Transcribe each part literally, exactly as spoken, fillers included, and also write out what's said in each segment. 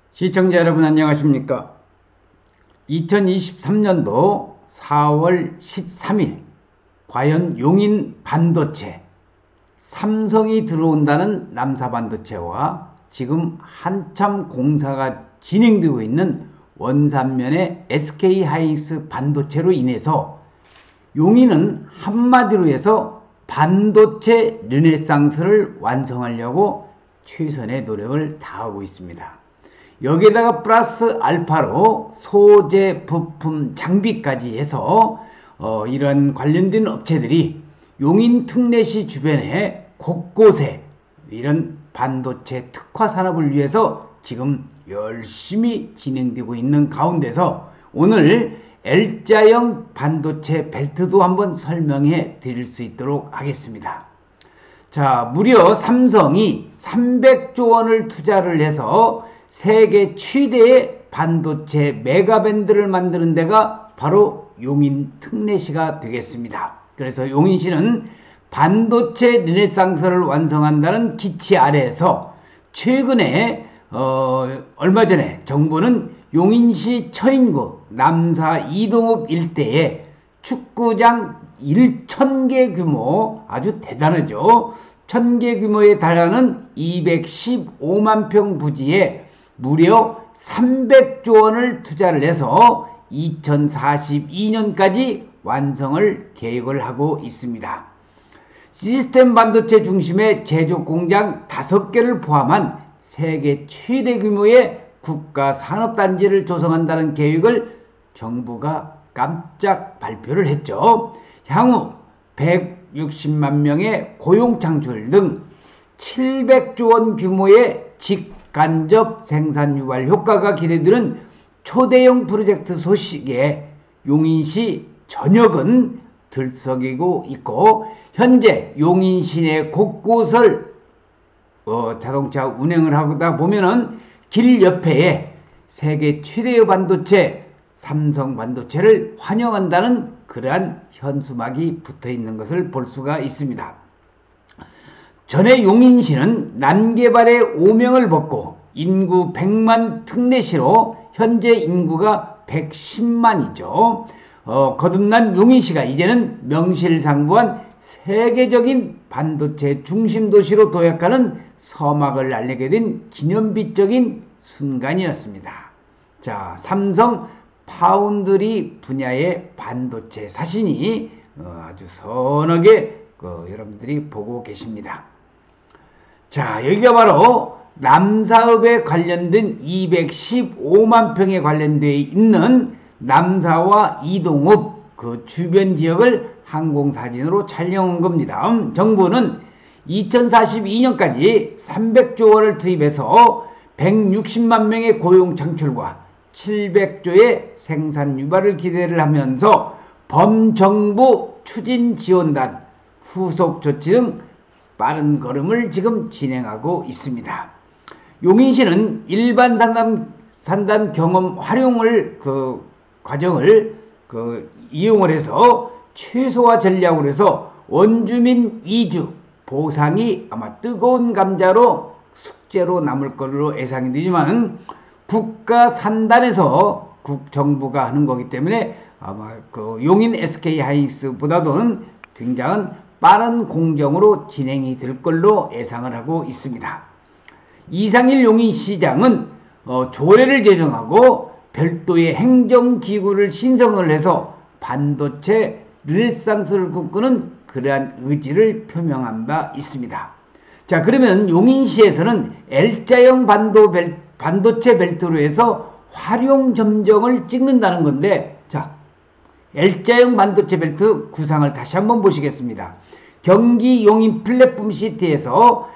시청자 여러분 안녕하십니까? 이천이십삼 년도 사월 십삼일 과연 용인 반도체 삼성이 들어온다는 남사반도체와 지금 한참 공사가 진행되고 있는 원산면의 에스케이하이닉스 반도체로 인해서 용인은 한마디로 해서 반도체 르네상스를 완성하려고 최선의 노력을 다하고 있습니다. 여기에다가 플러스 알파로 소재, 부품, 장비까지 해서 어, 이런 관련된 업체들이 용인 특례시 주변에 곳곳에 이런 반도체 특화 산업을 위해서 지금 열심히 진행되고 있는 가운데서 오늘 L자형 반도체 벨트도 한번 설명해 드릴 수 있도록 하겠습니다. 자, 무려 삼성이 삼백조 원을 투자를 해서 세계 최대의 반도체 메가밴드를 만드는 데가 바로 용인 특례시가 되겠습니다. 그래서 용인시는 반도체 르네상스를 완성한다는 기치 아래에서 최근에 어, 얼마 전에 정부는 용인시 처인구 남사 이동읍 일대에 축구장 천 개 규모, 아주 대단하죠. 천 개 규모에 달하는 이백십오만 평 부지에 무려 삼백조 원을 투자를 해서 이천사십이 년까지 완성을 계획을 하고 있습니다. 시스템 반도체 중심의 제조 공장 다섯 개를 포함한 세계 최대 규모의 국가 산업단지를 조성한다는 계획을 정부가 깜짝 발표를 했죠. 향후 백육십만 명의 고용 창출 등 칠백조 원 규모의 직간접 생산 유발 효과가 기대되는 초대형 프로젝트 소식에 용인시 전역은 들썩이고 있고, 현재 용인 시내 곳곳을 어, 자동차 운행을 하다 보면은 길 옆에 세계 최대의 반도체 삼성 반도체를 환영한다는 그러한 현수막이 붙어 있는 것을 볼 수가 있습니다. 전에 용인시는 난개발의 오명을 벗고 인구 백만 특례시로 현재 인구가 백십만이죠. 어, 거듭난 용인시가 이제는 명실상부한 세계적인 반도체 중심 도시로 도약하는 서막을 알리게 된 기념비적인 순간이었습니다. 자, 삼성 파운드리 분야의 반도체 사진이 어, 아주 선하게 어, 여러분들이 보고 계십니다. 자, 여기가 바로 남사읍에 관련된 이백십오만 평에 관련되어 있는 남사와 이동읍 그 주변 지역을 항공사진으로 촬영한 겁니다. 음, 정부는 이천사십이 년까지 삼백조 원을 투입해서 백육십만 명의 고용 창출과 칠백조의 생산 유발을 기대를 하면서 범정부 추진 지원단 후속 조치 등 빠른 걸음을 지금 진행하고 있습니다. 용인시는 일반 산단, 산단 경험 활용을 그 과정을 그 이용을 해서 최소화 전략으로 해서 원주민 이주 보상이 아마 뜨거운 감자로 숙제로 남을 것으로 예상이 되지만 국가 산단에서 국정부가 하는 거기 때문에 아마 그 용인 에스케이하이닉스보다는 굉장히 빠른 공정으로 진행이 될 걸로 예상을 하고 있습니다. 이상일 용인시장은 어, 조례를 제정하고 별도의 행정기구를 신성을 해서 반도체 르네상스를 꿈꾸는 그러한 의지를 표명한 바 있습니다. 자, 그러면 용인시에서는 L자형 반도 벨, 반도체 벨트로 해서 활용 점정을 찍는다는 건데, 자, L자형 반도체 벨트 구상을 다시 한번 보시겠습니다. 경기 용인 플랫폼 시티에서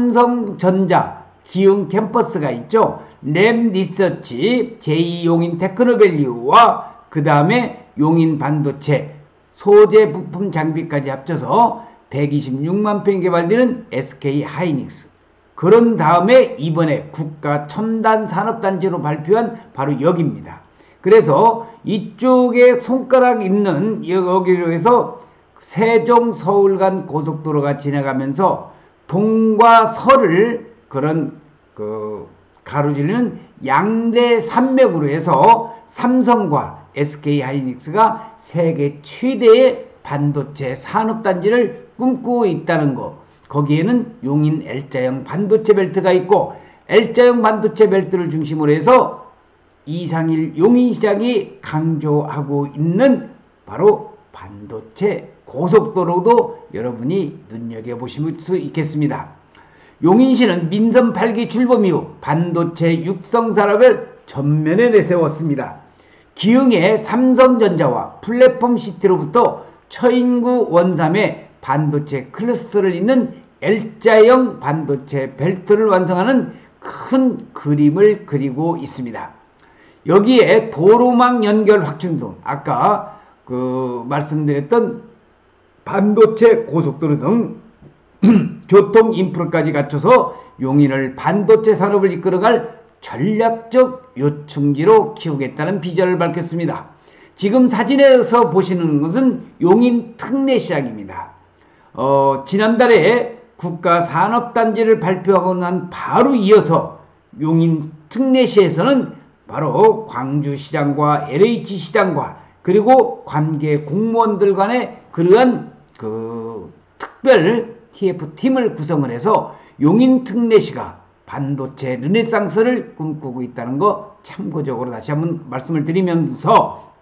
삼성전자 기흥 캠퍼스가 있죠. 램 리서치, 제이 용인 테크노밸리와 그 다음에 용인 반도체 소재 부품 장비까지 합쳐서 백이십육만 평이 개발되는 에스케이하이닉스. 그런 다음에 이번에 국가 첨단 산업단지로 발표한 바로 여기입니다. 그래서 이쪽에 손가락 있는 여기로 해서 세종 서울 간 고속도로가 지나가면서 동과 서를 그런 그 가로질르는 양대 산맥으로 해서 삼성과 에스케이하이닉스가 세계 최대의 반도체 산업단지를 꿈꾸고 있다는 것. 거기에는 용인 L자형 반도체 벨트가 있고 L자형 반도체 벨트를 중심으로 해서 이상일 용인시장이 강조하고 있는 바로 반도체 고속도로도 여러분이 눈여겨보실 수 있겠습니다. 용인시는 민선 팔 기 출범 이후 반도체 육성 산업을 전면에 내세웠습니다. 기흥의 삼성전자와 플랫폼시티로부터 처인구 원삼의 반도체 클러스터를 잇는 L자형 반도체 벨트를 완성하는 큰 그림을 그리고 있습니다. 여기에 도로망 연결 확충 등 아까 그 말씀드렸던 반도체 고속도로 등 교통 인프라까지 갖춰서 용인을 반도체 산업을 이끌어갈 전략적 요충지로 키우겠다는 비전을 밝혔습니다. 지금 사진에서 보시는 것은 용인 특례시장입니다. 어, 지난달에 국가산업단지를 발표하고 난 바로 이어서 용인 특례시에서는 바로 광주시장과 엘에이치시장과 그리고 관계 공무원들 간의 그러한 그 특별 티에프팀을 구성을 해서 용인 특례시가 반도체 르네상스를 꿈꾸고 있다는 거 참고적으로 다시 한번 말씀을 드리면서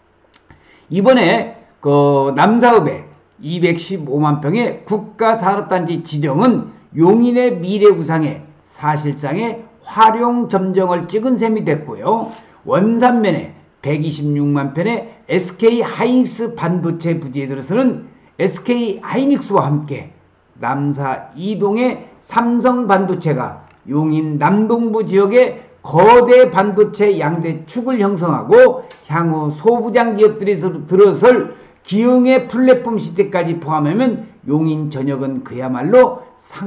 이번에 그 남사읍에 이백십오만 평의 국가산업단지 지정은 용인의 미래구상에 사실상의 활용점정을 찍은 셈이 됐고요. 원산면에 백이십육만 평의 에스케이하이닉스 반도체 부지에 들어서는 에스케이하이닉스와 함께 남사 이동의 삼성반도체가 용인 남동부 지역에 거대 반도체 양대 축을 형성하고 향후 소부장 기업들이 들어설 기흥의 플랫폼 시대까지 포함하면 용인 전역은 그야말로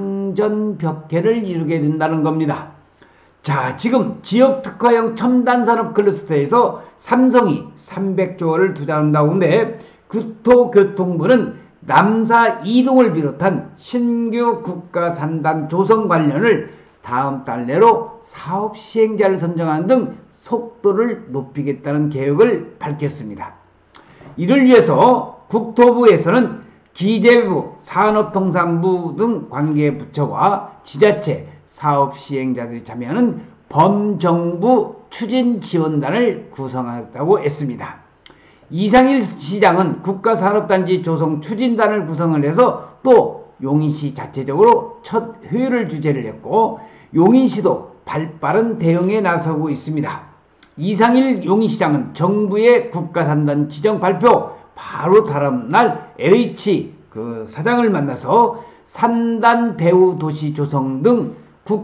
상전벽해를 이루게 된다는 겁니다. 자, 지금 지역 특화형 첨단산업 클러스터에서 삼성이 삼백조 원을 투자한다고 하는데 국토교통부는 남사 이동을 비롯한 신규 국가산단 조성 관련을 다음 달 내로 사업 시행자를 선정하는 등 속도를 높이겠다는 계획을 밝혔습니다. 이를 위해서 국토부에서는 기재부, 산업통상부 등 관계부처와 지자체, 사업 시행자들이 참여하는 범정부 추진지원단을 구성하겠다고 했습니다. 이상일 시장은 국가산업단지 조성 추진단을 구성을 해서 또 용인시 자체적으로 첫 회의를 주재를 했고 용인시도 발빠른 대응에 나서고 있습니다. 이상일 용인시장은 정부의 국가산단 지정 발표 바로 다음 날 엘에이치 그 사장을 만나서 산단 배후 도시 조성 등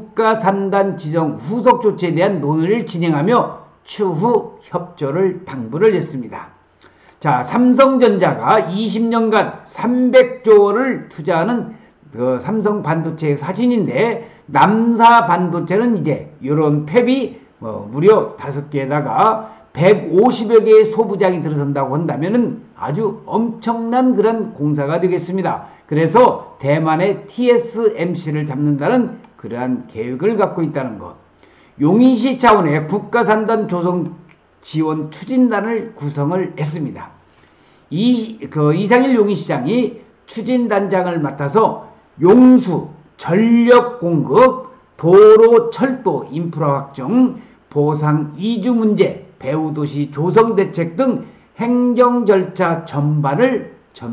국가산단 지정 후속 조치에 대한 논의를 진행하며 추후 협조를 당부를 했습니다. 자, 삼성전자가 이십 년간 삼백조 원을 투자하는 그 삼성 반도체 사진인데 남사 반도체는 이제 이런 팹이 뭐 무려 다섯 개에다가 백오십여 개의 소부장이 들어선다고 한다면은 아주 엄청난 그런 공사가 되겠습니다. 그래서 대만의 티에스엠씨를 잡는다는 그러한 계획을 갖고 있다는 것. 용인시 차원의 국가산단 조성 지원 추진단을 구성을 했습니다. 이, 그 이상일 용인시장이 추진단장을 맡아서 용수, 전력 공급, 도로, 철도, 인프라 확정, 보상 이주 문제, 배후도시 조성 대책 등 행정 절차 전반을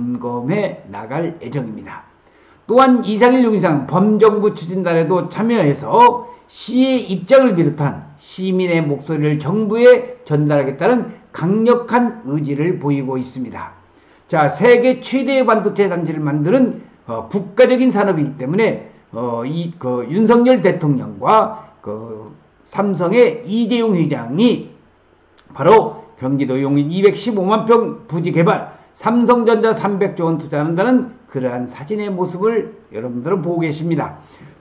점검해 나갈 예정입니다. 또한 이상일 용인시장 범정부 추진단에도 참여해서 시의 입장을 비롯한 시민의 목소리를 정부에 전달하겠다는 강력한 의지를 보이고 있습니다. 자, 세계 최대의 반도체 단지를 만드는 어, 국가적인 산업이기 때문에 어, 이 그 윤석열 대통령과 그 삼성의 이재용 회장이 바로 경기도 용인 이백십오만 평 부지 개발, 삼성전자 삼백조 원 투자한다는 그러한 사진의 모습을 여러분들은 보고 계십니다.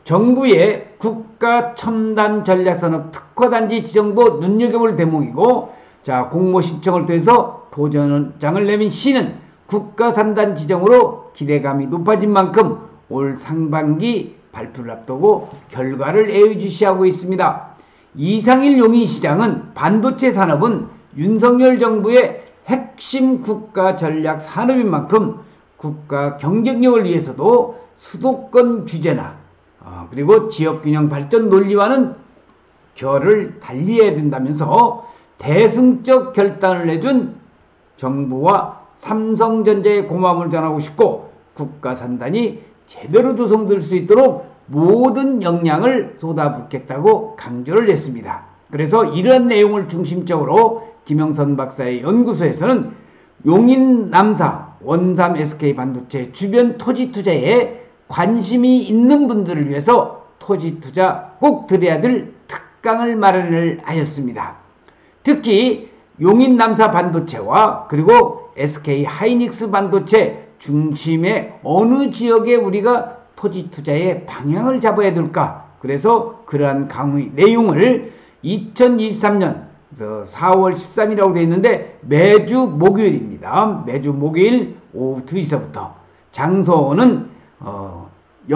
정부의 국가 첨단 전략산업 특화단지 지정도 눈여겨볼 대목이고, 자, 공모 신청을 통해서 도전장을 내민 시는 국가산단 지정으로 기대감이 높아진 만큼 올 상반기 발표를 앞두고 결과를 예의주시하고 있습니다. 이상일 용인시장은 반도체 산업은 윤석열 정부의 핵심 국가 전략 산업인 만큼 국가 경쟁력을 위해서도 수도권 규제나 어, 그리고 지역균형 발전 논리와는 결을 달리해야 된다면서 대승적 결단을 내준 정부와 삼성전자에 고마움을 전하고 싶고 국가 산단이 제대로 조성될 수 있도록 모든 역량을 쏟아붓겠다고 강조를 했습니다. 그래서 이런 내용을 중심적으로 김영선 박사의 연구소에서는 용인 남사 원삼 에스케이 반도체 주변 토지 투자에 관심이 있는 분들을 위해서 토지 투자 꼭 들어야 될 특강을 마련을 하였습니다. 특히 용인 남사 반도체와 그리고 에스케이 하이닉스 반도체 중심의 어느 지역에 우리가 토지 투자의 방향을 잡아야 될까? 그래서 그러한 강의 내용을 이천이십삼 년 사월 십삼일이라고 되어 있는데 매주 목요일입니다. 매주 목요일 오후 두 시서부터 장소는 어,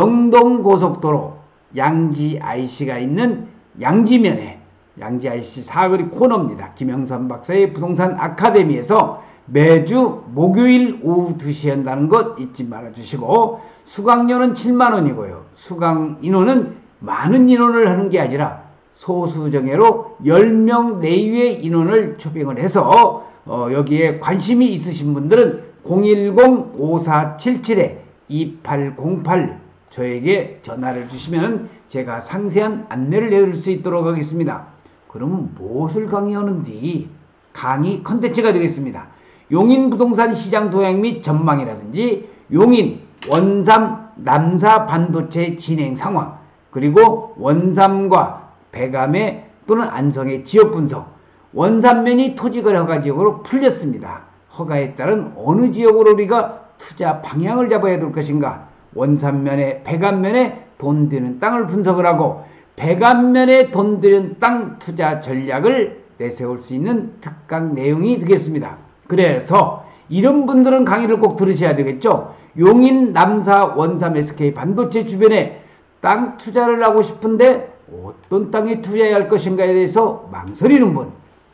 영동고속도로 양지 아이씨가 있는 양지면에 양지 아이씨 사거리 코너입니다. 김영선 박사의 부동산 아카데미에서 매주 목요일 오후 두 시에 한다는 것 잊지 말아주시고 수강료는 칠만 원이고요. 수강 인원은 많은 인원을 하는 게 아니라 소수정예로 열 명 내외의 인원을 초빙을 해서 어, 여기에 관심이 있으신 분들은 공일공 오사칠칠 이팔공팔 저에게 전화를 주시면 제가 상세한 안내를 해드릴 수 있도록 하겠습니다. 그럼 무엇을 강의하는지 강의 컨텐츠가 되겠습니다. 용인 부동산 시장 도약 및 전망이라든지 용인 원삼 남사 반도체 진행 상황 그리고 원삼과 배감의 또는 안성의 지역 분석 원삼면이 토지거래 허가 지역으로 풀렸습니다. 허가에 따른 어느 지역으로 우리가 투자 방향을 잡아야 될 것인가 원삼면에 배감면에 돈 드는 땅을 분석을 하고 배감면에 돈 드는 땅 투자 전략을 내세울 수 있는 특강 내용이 되겠습니다. 그래서 이런 분들은 강의를 꼭 들으셔야 되겠죠. 용인 남사 원삼 에스케이 반도체 주변에 땅 투자를 하고 싶은데 어떤 땅에 투자해야 할 것인가에 대해서 망설이는 분,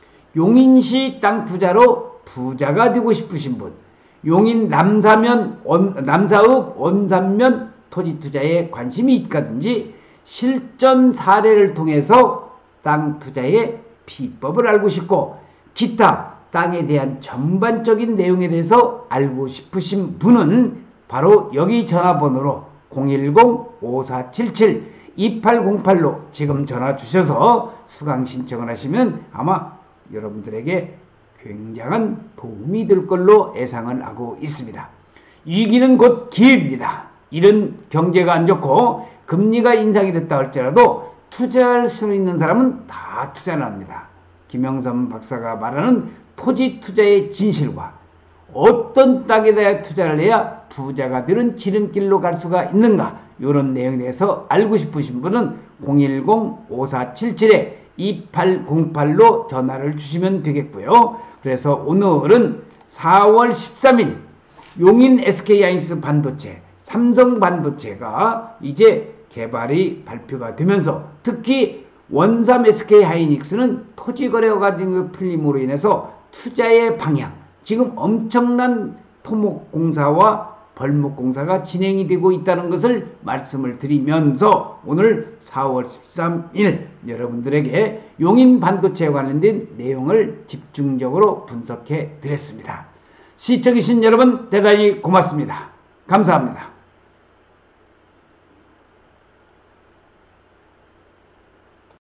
용인시 땅 투자로 부자가 되고 싶으신 분, 용인 남사면 원, 남사읍 원삼면 토지 투자에 관심이 있다든지 실전 사례를 통해서 땅 투자의 비법을 알고 싶고 기타 땅에 대한 전반적인 내용에 대해서 알고 싶으신 분은 바로 여기 전화번호로 공일공 오사칠칠 이팔공팔로 지금 전화 주셔서 수강 신청을 하시면 아마 여러분들에게 굉장한 도움이 될 걸로 예상을 하고 있습니다. 위기는 곧 기회입니다. 이런 경제가 안 좋고 금리가 인상이 됐다 할지라도 투자할 수 있는 사람은 다 투자를 합니다. 김영선 박사가 말하는 토지 투자의 진실과 어떤 땅에 대해 투자를 해야 부자가 되는 지름길로 갈 수가 있는가 이런 내용에 대해서 알고 싶으신 분은 공일공 오사칠칠 이팔공팔로 전화를 주시면 되겠고요. 그래서 오늘은 사월 십삼일 용인 에스케이 하이닉스 반도체 삼성 반도체가 이제 개발이 발표가 되면서 특히 원삼 에스케이 하이닉스는 토지거래가 풀림으로 인해서 투자의 방향 지금 엄청난 토목공사와 벌목공사가 진행이 되고 있다는 것을 말씀을 드리면서 오늘 사월 십삼일 여러분들에게 용인 반도체에 관련된 내용을 집중적으로 분석해 드렸습니다. 시청해주신 여러분 대단히 고맙습니다. 감사합니다.